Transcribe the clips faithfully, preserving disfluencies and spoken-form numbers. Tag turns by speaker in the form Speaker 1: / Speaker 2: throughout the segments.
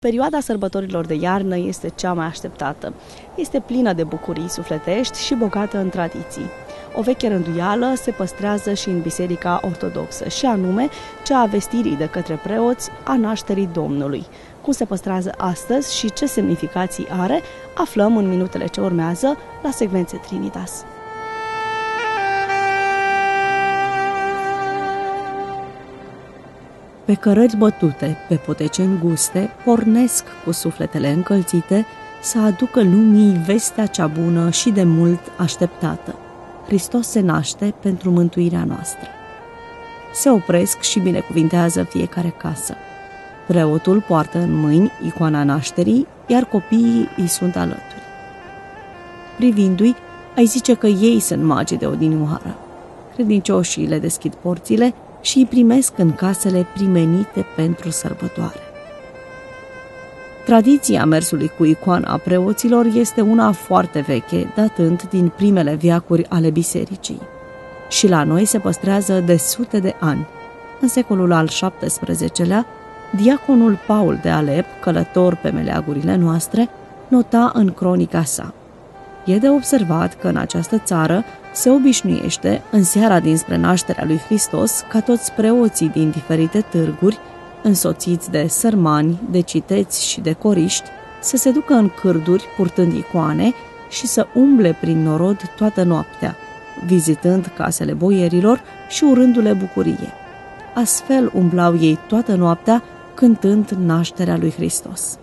Speaker 1: Perioada sărbătorilor de iarnă este cea mai așteptată. Este plină de bucurii sufletești și bogată în tradiții. O veche rânduială se păstrează și în Biserica Ortodoxă, și anume cea a vestirii de către preoți a nașterii Domnului. Cum se păstrează astăzi și ce semnificații are, aflăm în minutele ce urmează la Secvențe Trinitas. Pe cărări bătute, pe poteceni guste, pornesc cu sufletele încălțite să aducă lumii vestea cea bună și de mult așteptată. Hristos se naște pentru mântuirea noastră. Se opresc și binecuvintează fiecare casă. Preotul poartă în mâini icoana nașterii, iar copiii îi sunt alături. Privindu-i, ai zice că ei sunt magii de odinioară. Credincioșii le deschid porțile și îi primesc în casele primenite pentru sărbătoare. Tradiția mersului cu icoana preoților este una foarte veche, datând din primele veacuri ale bisericii. Și la noi se păstrează de sute de ani. În secolul al șaptesprezecelea, diaconul Paul de Alep, călător pe meleagurile noastre, nota în cronica sa: e de observat că în această țară se obișnuiește, în seara dinspre nașterea lui Hristos, ca toți preoții din diferite târguri, însoțiți de sărmani, de citeți și de coriști, să se ducă în cârduri purtând icoane și să umble prin norod toată noaptea, vizitând casele boierilor și urându-le bucurie. Astfel umblau ei toată noaptea, cântând nașterea lui Hristos.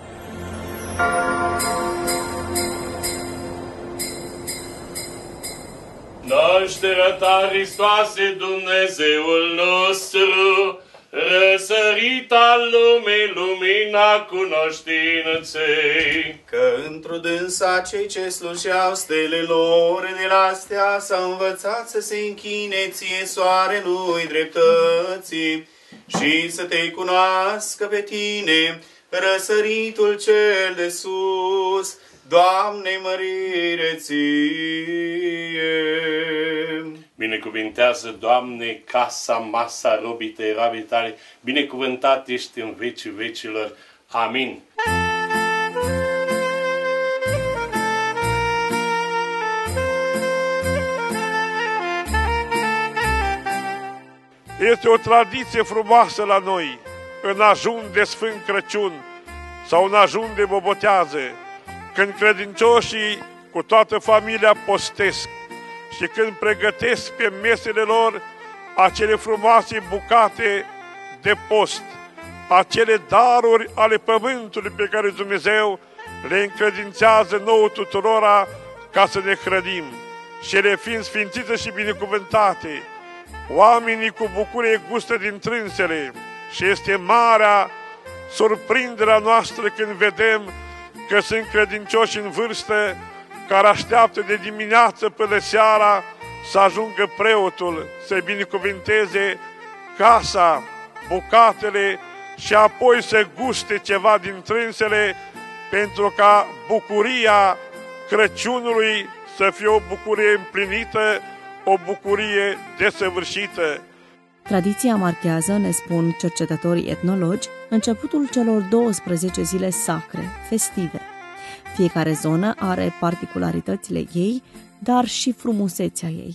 Speaker 2: Nașterea ta, Hristoase, Dumnezeul nostru, răsărit al lumii, lumina cunoștinței.
Speaker 3: Că într-o dânsa cei ce slujeau stelelor de astea s-au învățat să se închine ție, soarelui dreptății, și să te cunoască pe tine, răsăritul cel de sus. Doamne, mărire ție!
Speaker 2: Binecuvintează, Doamne, casa, masa robii tăi, rabii tale, binecuvântat ești în vecii vecilor. Amin.
Speaker 4: Este o tradiție frumoasă la noi, în ajun de Sfânt Crăciun sau în ajun de Bobotează, când credincioșii cu toată familia postesc și când pregătesc pe mesele lor acele frumoase bucate de post, acele daruri ale pământului pe care Dumnezeu le încredințează nouă tuturora ca să ne hrănim, și ele fiind sfințite și binecuvântate, oamenii cu bucurie gustă din trânsele, și este marea surprinderea noastră când vedem că sunt credincioși în vârstă care așteaptă de dimineață până seara să ajungă preotul să binecuvinteze casa, bucatele și apoi să guste ceva din trânsele, pentru ca bucuria Crăciunului să fie o bucurie împlinită, o bucurie desăvârșită.
Speaker 1: Tradiția marchează, ne spun cercetătorii etnologi, începutul celor douăsprezece zile sacre, festive. Fiecare zonă are particularitățile ei, dar și frumusețea ei.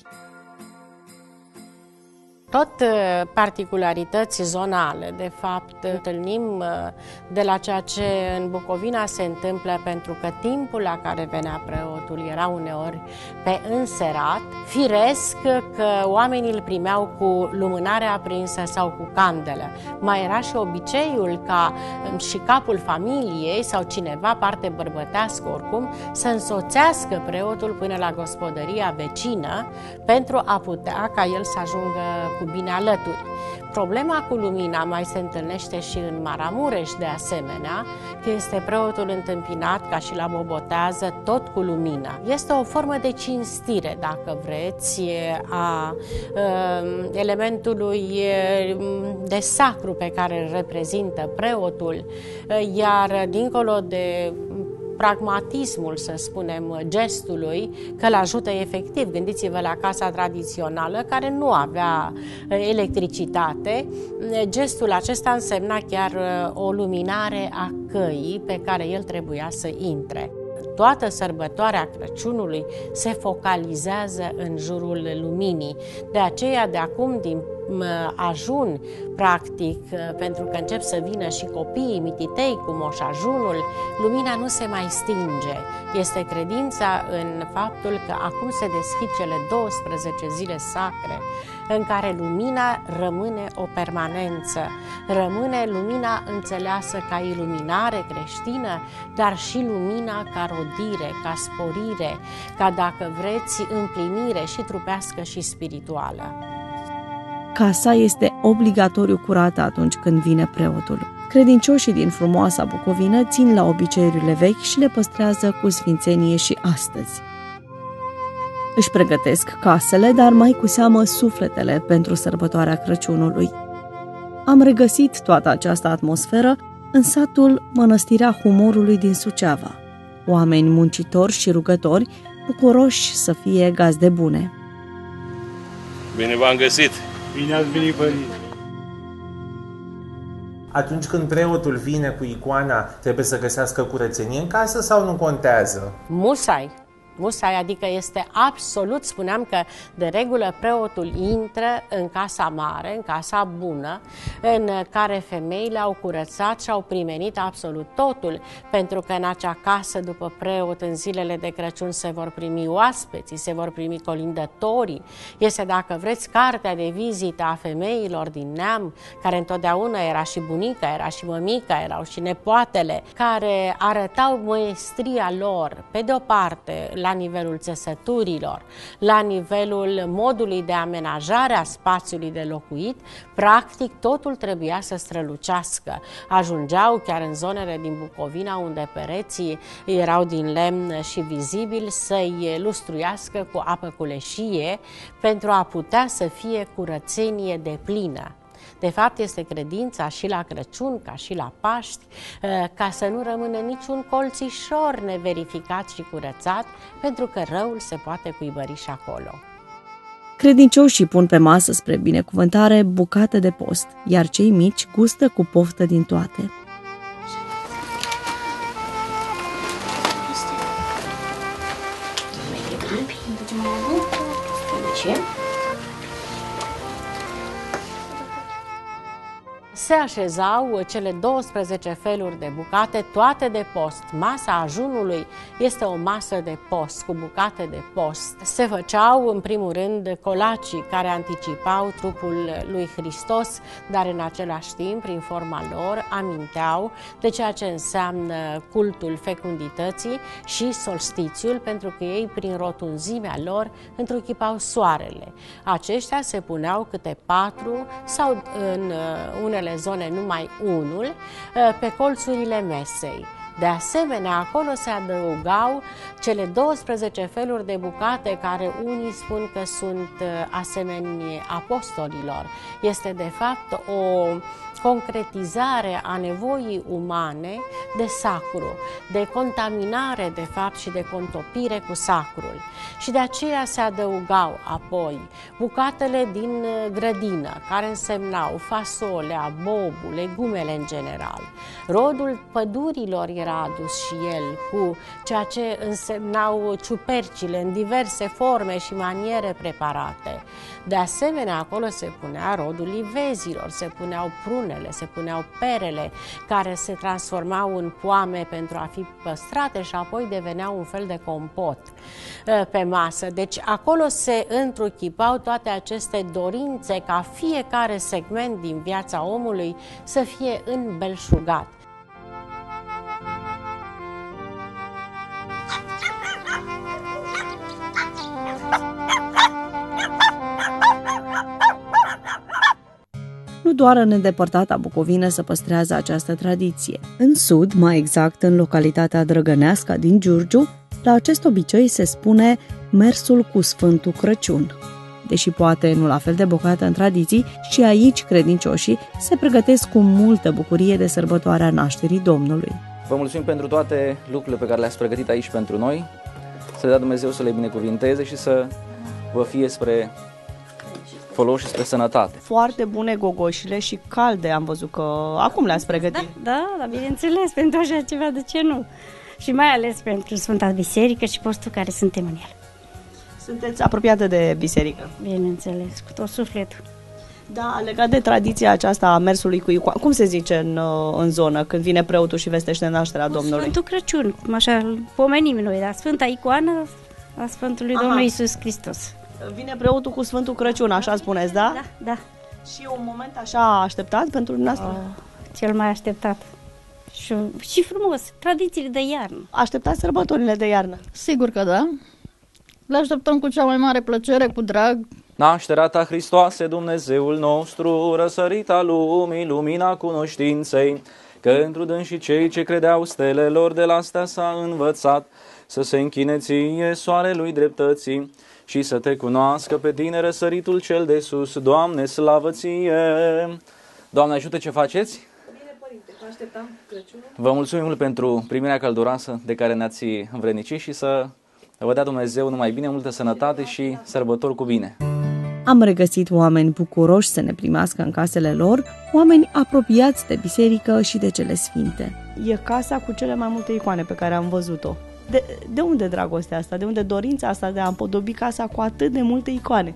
Speaker 5: Tot particularități zonale, de fapt, întâlnim de la ceea ce în Bucovina se întâmplă, pentru că timpul la care venea preotul era uneori pe înserat. Firesc că oamenii îl primeau cu lumânare aprinsă sau cu candele. Mai era și obiceiul ca și capul familiei sau cineva, parte bărbătească oricum, să însoțească preotul până la gospodăria vecină pentru a putea ca el să ajungă cu bine alături. Problema cu lumina mai se întâlnește și în Maramureș de asemenea, că este preotul întâmpinat, ca și la Bobotează, tot cu lumina. Este o formă de cinstire, dacă vreți, a, a elementului de sacru pe care îl reprezintă preotul, iar dincolo de pragmatismul, să spunem, gestului, că îl ajută efectiv. Gândiți-vă la casa tradițională care nu avea electricitate. Gestul acesta însemna chiar o luminare a căii pe care el trebuia să intre. Toată sărbătoarea Crăciunului se focalizează în jurul luminii. De aceea, de acum, din ajun, practic, pentru că încep să vină și copiii mititei cu Moș Ajunul, lumina nu se mai stinge. Este credința în faptul că acum se deschid cele douăsprezece zile sacre, în care lumina rămâne o permanență, rămâne lumina înțeleasă ca iluminare creștină, dar și lumina ca rodire, ca sporire, ca, dacă vreți, împlinire și trupească și spirituală.
Speaker 1: Casa este obligatoriu curată atunci când vine preotul. Credincioșii din frumoasa Bucovină țin la obiceiurile vechi și le păstrează cu sfințenie și astăzi. Își pregătesc casele, dar mai cu seamă sufletele pentru sărbătoarea Crăciunului. Am regăsit toată această atmosferă în satul Mănăstirea Humorului din Suceava. Oameni muncitori și rugători, bucuroși să fie gazde bune.
Speaker 2: Bine v-am găsit!
Speaker 3: Bine ați venit, părinte!
Speaker 6: Atunci când preotul vine cu icoana, trebuie să găsească curățenie în casă sau nu contează?
Speaker 5: Musai! Musai, adică este absolut, spuneam că de regulă preotul intră în casa mare, în casa bună, în care femeile au curățat și au primenit absolut totul, pentru că în acea casă, după preot, în zilele de Crăciun se vor primi oaspeții, se vor primi colindătorii. Este, dacă vreți, cartea de vizită a femeilor din neam, care întotdeauna era și bunica, era și mămica, erau și nepoatele, care arătau măestria lor, pe de o parte, la nivelul țesăturilor, la nivelul modului de amenajare a spațiului de locuit, practic totul trebuia să strălucească. Ajungeau chiar în zonele din Bucovina, unde pereții erau din lemn și vizibili, să-i lustruiască cu apă cu leșie pentru a putea să fie curățenie deplină. De fapt, este credința și la Crăciun, ca și la Paști, ca să nu rămână niciun colțișor neverificat și curățat, pentru că răul se poate cuibări și acolo.
Speaker 1: Credincioșii pun pe masă spre binecuvântare bucate de post, iar cei mici gustă cu poftă din toate.
Speaker 5: Se așezau cele douăsprezece feluri de bucate, toate de post. Masa ajunului este o masă de post, cu bucate de post. Se făceau, în primul rând, colacii care anticipau trupul lui Hristos, dar în același timp, prin forma lor, aminteau de ceea ce înseamnă cultul fecundității și solstițiul, pentru că ei, prin rotunzimea lor, întruchipau soarele. Aceștia se puneau câte patru sau, în unele zone, numai unul, pe colțurile mesei. De asemenea, acolo se adăugau cele douăsprezece feluri de bucate care unii spun că sunt asemeni apostolilor. Este, de fapt, o concretizare a nevoii umane de sacru, de contaminare, de fapt, și de contopire cu sacrul. Și de aceea se adăugau apoi bucatele din grădină, care însemnau fasolea, bobul, legumele în general. Rodul pădurilor era adus și el, cu ceea ce însemnau ciupercile în diverse forme și maniere preparate. De asemenea, acolo se punea rodul livezilor, se puneau prunele, se puneau perele, care se transformau în poame pentru a fi păstrate și apoi deveneau un fel de compot pe masă. Deci acolo se întruchipau toate aceste dorințe ca fiecare segment din viața omului să fie înbelșugat.
Speaker 1: Nu doar în îndepărtata Bucovină se păstrează această tradiție. În sud, mai exact în localitatea drăgănească din Giurgiu, la acest obicei se spune mersul cu Sfântul Crăciun. Deși poate nu la fel de bogată în tradiții, și aici credincioșii se pregătesc cu multă bucurie de sărbătoarea nașterii Domnului.
Speaker 7: Vă mulțumim pentru toate lucrurile pe care le-ați pregătit aici pentru noi. Să le dea Dumnezeu să le binecuvinteze și să vă fie spre folos și spre sănătate.
Speaker 1: Foarte bune gogoșile și calde, am văzut că acum le-ați pregătit.
Speaker 8: Da, da, da, bineînțeles, pentru așa ceva, de ce nu? Și mai ales pentru Sfânta Biserică și postul care suntem în el.
Speaker 1: Sunteți apropiată de biserică?
Speaker 8: Bineînțeles, cu tot sufletul.
Speaker 1: Da, legat de tradiția aceasta a mersului cu icoană, cum se zice în, în zonă când vine preotul și vestește nașterea Domnului?
Speaker 8: Sfântul Crăciun, cum așa îl pomenim noi, dar Sfânta Icoană a Sfântului Aha. Domnului Iisus Hristos.
Speaker 1: Vine preotul cu Sfântul Crăciun, așa spuneți, da?
Speaker 8: Da, da.
Speaker 1: Și un moment așa așteptat pentru dumneavoastră?
Speaker 8: Oh, cel mai așteptat. Și, și frumos, tradițiile de iarnă.
Speaker 1: Așteptați sărbătorile de iarnă?
Speaker 9: Sigur că da. Le așteptăm cu cea mai mare plăcere, cu drag.
Speaker 7: Nașterea ta, Hristoase, Dumnezeul nostru, răsărita lumii, lumina cunoștinței, că întru dânsii cei ce credeau stelelor de la stea s-a învățat, să se închine ție soarelui dreptății și să te cunoască pe tine răsăritul cel de sus. Doamne, slavă ție! Doamne, ajută, ce faceți?
Speaker 1: Bine, Părinte, vă așteptam Crăciunul.
Speaker 7: Vă mulțumim mult pentru primirea călduroasă de care ne-ați învrednicit și să vă dea Dumnezeu numai bine, multă sănătate și sărbători cu bine.
Speaker 1: Am regăsit oameni bucuroși să ne primească în casele lor, oameni apropiați de biserică și de cele sfinte. E casa cu cele mai multe icoane pe care am văzut-o. De, de unde dragostea asta? De unde dorința asta de a împodobi casa cu atât de multe icoane?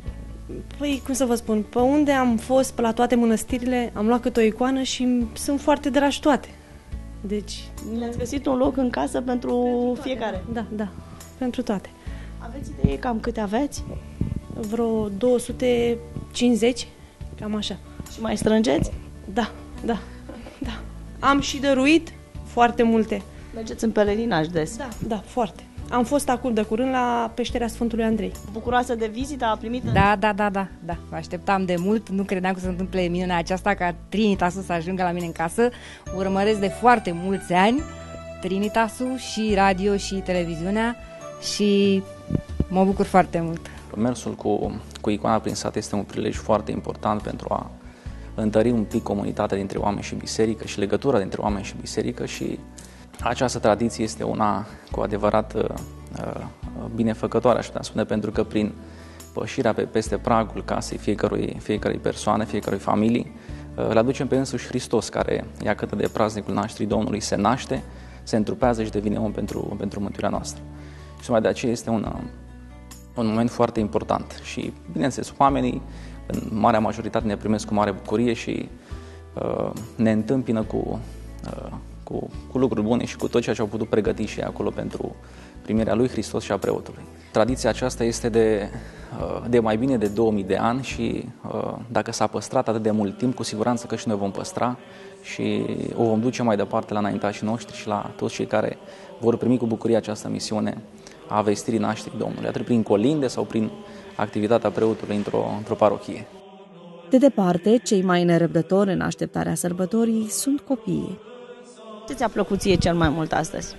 Speaker 10: Păi, cum să vă spun, pe unde am fost, pe la toate mănăstirile, am luat câte o icoană și sunt foarte dragi toate. Deci...
Speaker 1: Le-ați găsit un loc în casă pentru, pentru fiecare?
Speaker 10: Da, da, pentru toate.
Speaker 1: Aveți idee cam câte aveți?
Speaker 10: Vreo două sute cincizeci, cam așa.
Speaker 1: Și mai strângeți?
Speaker 10: Da, da, da. Am și dăruit foarte multe.
Speaker 1: Mergeți în pelerinaj des?
Speaker 10: Da, da, foarte. Am fost acum de curând la peștera Sfântului Andrei.
Speaker 1: Bucuroasă de vizită, a primit?
Speaker 11: Da, da, da, da, da. Mă așteptam de mult, nu credeam că se întâmple minunea aceasta ca Trinitasul să ajungă la mine în casă. Urmăresc de foarte mulți ani Trinitasul și radio și televiziunea și mă bucur foarte mult.
Speaker 7: Mersul cu, cu icoana prin sat este un prilej foarte important pentru a întări un pic comunitatea dintre oameni și biserică și legătura dintre oameni și biserică și această tradiție este una cu adevărat uh, binefăcătoare, aș putea spune, pentru că prin pășirea pe, peste pragul casei fiecărui, fiecărei persoane, fiecărui familii, uh, le aducem pe însuși Hristos, care, iată de praznicul nașterii Domnului, se naște, se întrupează și devine om pentru, pentru mântuirea noastră. Și numai de aceea este un, un moment foarte important. Și, bineînțeles, oamenii, în marea majoritate, ne primesc cu mare bucurie și uh, ne întâmpină cu... Uh, Cu, cu lucruri bune și cu tot ceea ce au putut pregăti și acolo pentru primirea lui Hristos și a preotului. Tradiția aceasta este de, de mai bine de două mii de ani și dacă s-a păstrat atât de mult timp, cu siguranță că și noi vom păstra și o vom duce mai departe la înaintașii noștri și la toți cei care vor primi cu bucurie această misiune a vestirii nașterii Domnului, atât prin colinde sau prin activitatea preotului într-o, într-o parohie.
Speaker 1: De departe, cei mai nerăbdători în așteptarea sărbătorii sunt copiii. Ce ți-a plăcut ție cel mai mult astăzi?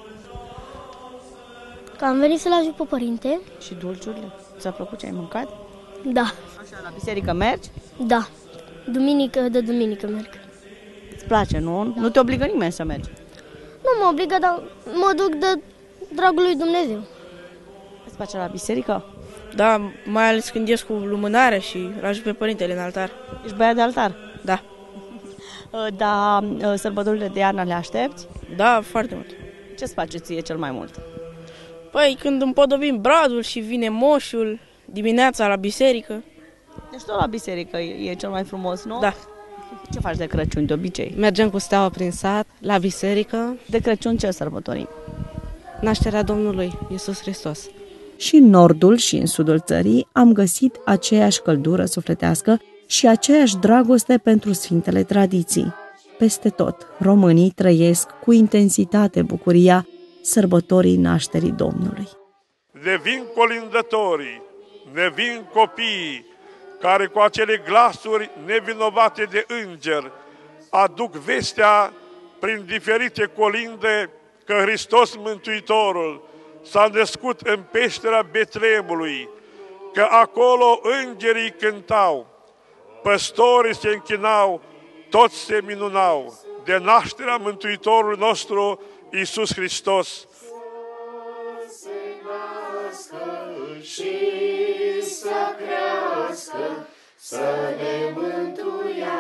Speaker 12: Că am venit să-l ajut pe părinte.
Speaker 1: Și dulciurile? Ți-a plăcut ce ai mâncat?
Speaker 12: Da.
Speaker 1: Așa, la biserică mergi?
Speaker 12: Da. Duminică de duminică merg.
Speaker 1: Îți place, nu? Da. Nu te obligă nimeni să mergi?
Speaker 12: Nu mă obligă, dar mă duc de dragul lui Dumnezeu.
Speaker 1: Îți place la biserică?
Speaker 13: Da, mai ales când ies cu lumânarea și îl ajut pe părintele în altar.
Speaker 1: Ești băiat de altar?
Speaker 13: Da.
Speaker 1: Dar sărbătorile de iarnă le aștepți?
Speaker 13: Da, foarte mult.
Speaker 1: Ce-ți place ție cel mai mult?
Speaker 13: Păi când împodobim bradul și vine moșul dimineața la biserică.
Speaker 1: Deci tot la biserică e cel mai frumos, nu?
Speaker 13: Da.
Speaker 1: Ce faci de Crăciun de obicei?
Speaker 10: Mergem cu steaua prin sat, la biserică.
Speaker 1: De Crăciun ce sărbătorim?
Speaker 10: Nașterea Domnului Iisus Hristos.
Speaker 1: Și în nordul și în sudul țării am găsit aceeași căldură sufletească și aceeași dragoste pentru sfintele tradiții. Peste tot, românii trăiesc cu intensitate bucuria sărbătorii nașterii Domnului.
Speaker 4: Ne vin colindătorii, ne vin copiii, care cu acele glasuri nevinovate de înger aduc vestea prin diferite colinde că Hristos Mântuitorul s-a născut în peștera Betleemului, că acolo îngerii cântau, păstorii se închinau, toți se minunau de nașterea Mântuitorului nostru, Iisus Hristos.
Speaker 14: Să se nască și să crească, să ne mântuiască.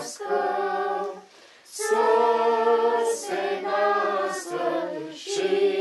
Speaker 14: Să se nască și